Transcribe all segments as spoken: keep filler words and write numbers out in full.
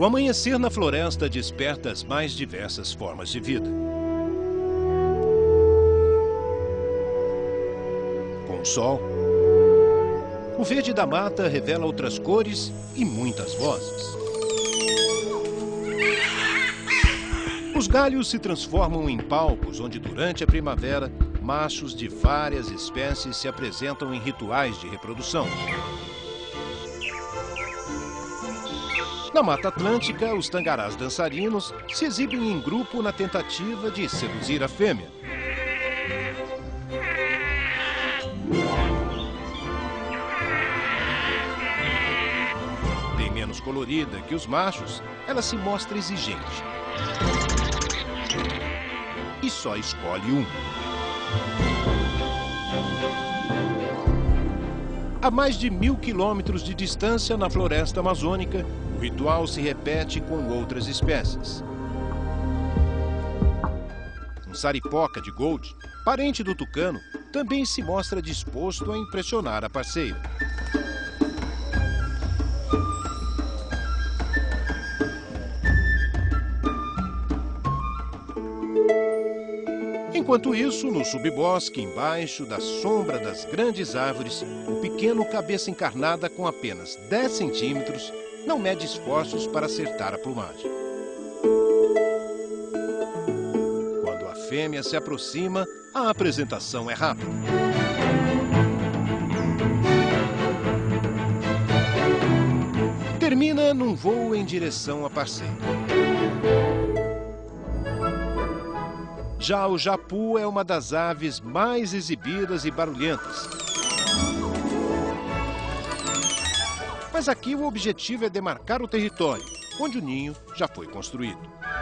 O amanhecer na floresta desperta as mais diversas formas de vida. Com o sol, o verde da mata revela outras cores e muitas vozes. Os galhos se transformam em palcos onde, durante a primavera, machos de várias espécies se apresentam em rituais de reprodução. Na Mata Atlântica, os tangarás dançarinos se exibem em grupo na tentativa de seduzir a fêmea. Bem menos colorida que os machos, ela se mostra exigente. E só escolhe um. A mais de mil quilômetros de distância na floresta amazônica, o ritual se repete com outras espécies. Um saripoca de Gold, parente do tucano, também se mostra disposto a impressionar a parceira. Enquanto isso, no subbosque, embaixo da sombra das grandes árvores, o pequeno cabeça encarnada com apenas dez centímetros não mede esforços para acertar a plumagem. Quando a fêmea se aproxima, a apresentação é rápida. Termina num voo em direção à parceira. Já o japu é uma das aves mais exibidas e barulhentas. Mas aqui o objetivo é demarcar o território, onde o ninho já foi construído.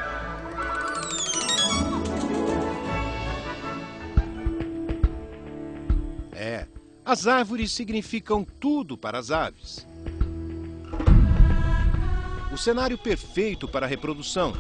É, as árvores significam tudo para as aves. O cenário perfeito para a reprodução.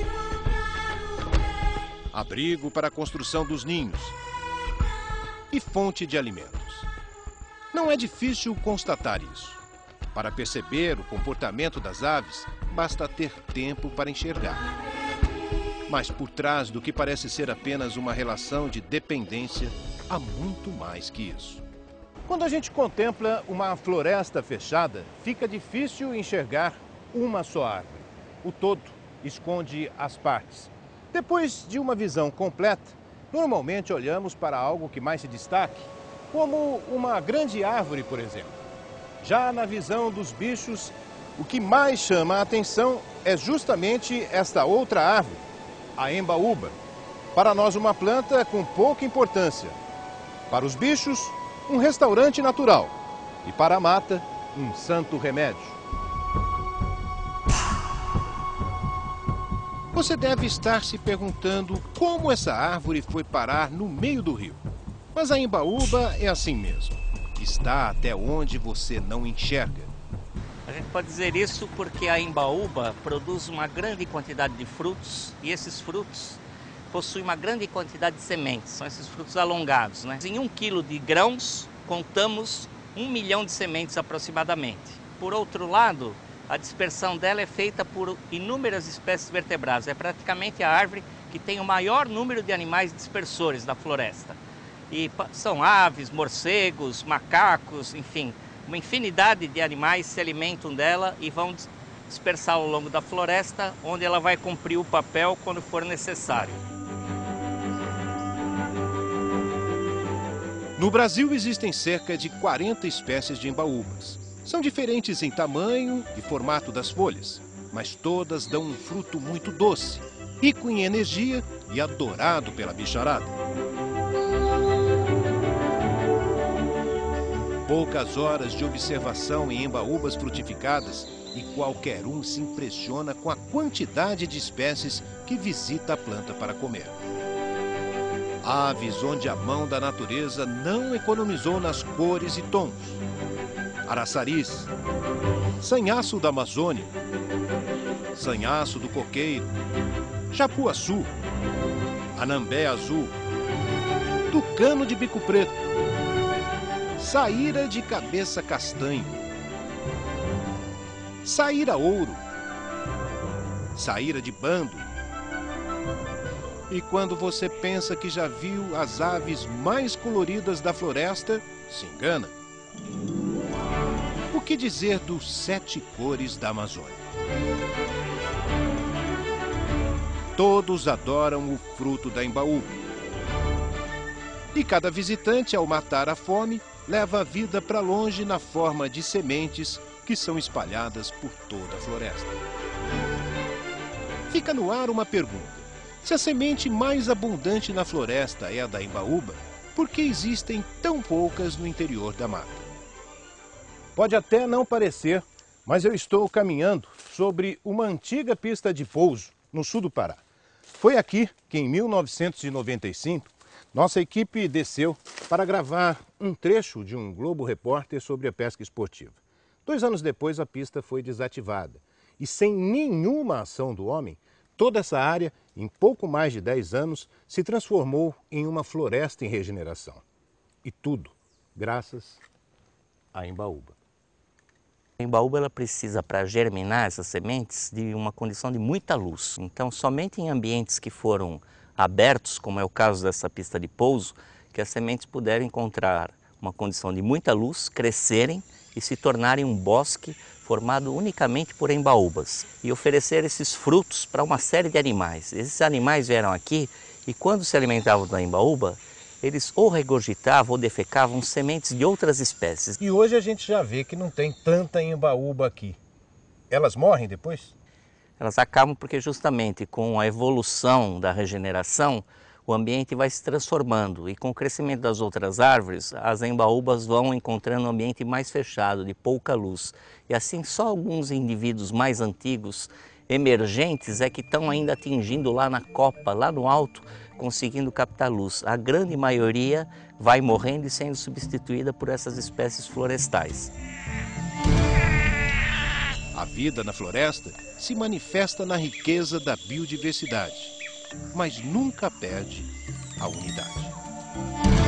Abrigo para a construção dos ninhos e fonte de alimentos. Não é difícil constatar isso. Para perceber o comportamento das aves, basta ter tempo para enxergar. Mas por trás do que parece ser apenas uma relação de dependência, há muito mais que isso. Quando a gente contempla uma floresta fechada, fica difícil enxergar uma só árvore. O todo esconde as partes. Depois de uma visão completa, normalmente olhamos para algo que mais se destaque, como uma grande árvore, por exemplo. Já na visão dos bichos, o que mais chama a atenção é justamente esta outra árvore, a embaúba. Para nós, uma planta com pouca importância. Para os bichos, um restaurante natural. E para a mata, um santo remédio. Você deve estar se perguntando como essa árvore foi parar no meio do rio. Mas a embaúba é assim mesmo. Está até onde você não enxerga. A gente pode dizer isso porque a embaúba produz uma grande quantidade de frutos e esses frutos possuem uma grande quantidade de sementes. São esses frutos alongados, né? Em um quilo de grãos, contamos um milhão de sementes aproximadamente. Por outro lado, a dispersão dela é feita por inúmeras espécies vertebradas. É praticamente a árvore que tem o maior número de animais dispersores da floresta. E são aves, morcegos, macacos, enfim, uma infinidade de animais se alimentam dela e vão dispersar ao longo da floresta, onde ela vai cumprir o papel quando for necessário. No Brasil existem cerca de quarenta espécies de embaúbas. São diferentes em tamanho e formato das folhas, mas todas dão um fruto muito doce, rico em energia e adorado pela bicharada. Poucas horas de observação em embaúbas frutificadas e qualquer um se impressiona com a quantidade de espécies que visita a planta para comer. Aves onde a mão da natureza não economizou nas cores e tons. Araçaris, sanhaço da Amazônia, sanhaço do coqueiro, japuaçu, anambé azul, tucano de bico preto, saíra de cabeça castanho, saíra ouro, saíra de bando. E quando você pensa que já viu as aves mais coloridas da floresta, se engana. O que dizer dos sete cores da Amazônia? Todos adoram o fruto da embaúba. E cada visitante, ao matar a fome, leva a vida para longe na forma de sementes que são espalhadas por toda a floresta. Fica no ar uma pergunta. Se a semente mais abundante na floresta é a da embaúba, por que existem tão poucas no interior da mata? Pode até não parecer, mas eu estou caminhando sobre uma antiga pista de pouso no sul do Pará. Foi aqui que, em mil novecentos e noventa e cinco, nossa equipe desceu para gravar um trecho de um Globo Repórter sobre a pesca esportiva. Dois anos depois, a pista foi desativada. E sem nenhuma ação do homem, toda essa área, em pouco mais de dez anos, se transformou em uma floresta em regeneração. E tudo graças à embaúba. A embaúba ela precisa, para germinar essas sementes, de uma condição de muita luz. Então, somente em ambientes que foram abertos, como é o caso dessa pista de pouso, que as sementes puderam encontrar uma condição de muita luz, crescerem e se tornarem um bosque formado unicamente por embaúbas e oferecer esses frutos para uma série de animais. Esses animais vieram aqui e quando se alimentavam da embaúba, eles ou regurgitavam ou defecavam sementes de outras espécies. E hoje a gente já vê que não tem tanta embaúba aqui. Elas morrem depois? Elas acabam porque justamente com a evolução da regeneração, o ambiente vai se transformando e com o crescimento das outras árvores, as embaúbas vão encontrando um ambiente mais fechado, de pouca luz. E assim só alguns indivíduos mais antigos, emergentes, é que estão ainda atingindo lá na copa, lá no alto, conseguindo captar luz. A grande maioria vai morrendo e sendo substituída por essas espécies florestais. A vida na floresta se manifesta na riqueza da biodiversidade, mas nunca perde a unidade.